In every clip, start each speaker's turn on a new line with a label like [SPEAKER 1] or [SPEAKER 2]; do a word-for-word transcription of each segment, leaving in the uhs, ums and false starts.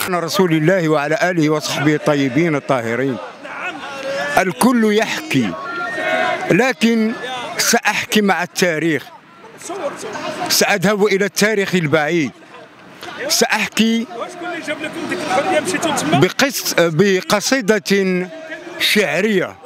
[SPEAKER 1] رسول الله وعلى آله وصحبه الطيبين الطاهرين. الكل يحكي، لكن سأحكي مع التاريخ، سأذهب إلى التاريخ البعيد، سأحكي بقص بقصيدة شعرية.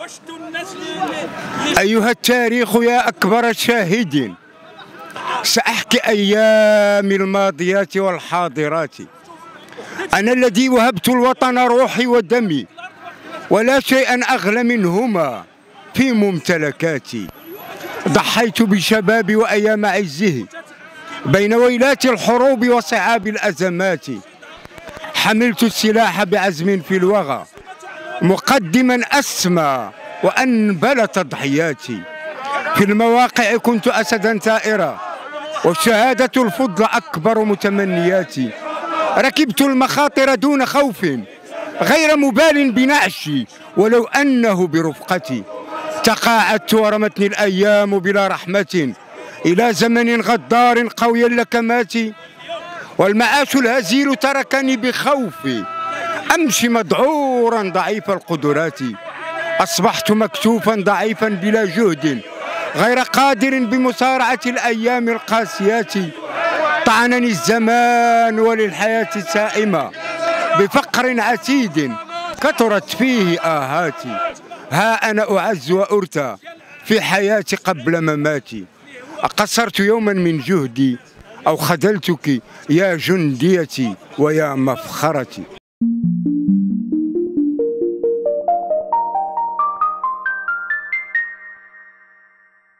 [SPEAKER 1] أيها التاريخ يا أكبر الشاهدين، سأحكي أيام الماضيات والحاضرات. أنا الذي وهبت الوطن روحي ودمي، ولا شيئا أغلى منهما في ممتلكاتي. ضحيت بشبابي وأيام عزه بين ويلات الحروب وصعاب الأزمات. حملت السلاح بعزم في الوغى، مقدما أسمى وأنبل تضحياتي. في المواقع كنت أسدا ثائرا، والشهادة الفضل أكبر متمنياتي. ركبت المخاطر دون خوف، غير مبال بنعشي ولو أنه برفقتي. تقاعدت ورمتني الأيام بلا رحمة إلى زمن غدار قوي اللكمات. والمعاش الهزيل تركني بخوفي، أمشي مذعورا ضعيف القدرات. أصبحت مكتوفا ضعيفا بلا جهد، غير قادر بمسارعة الأيام القاسيات. طعنني الزمان وللحياة السائمة بفقر عتيد كثرت فيه آهاتي. ها أنا أعز وأرثى في حياتي قبل مماتي. أقصرت يوما من جهدي أو خذلتك يا جنديتي ويا مفخرتي.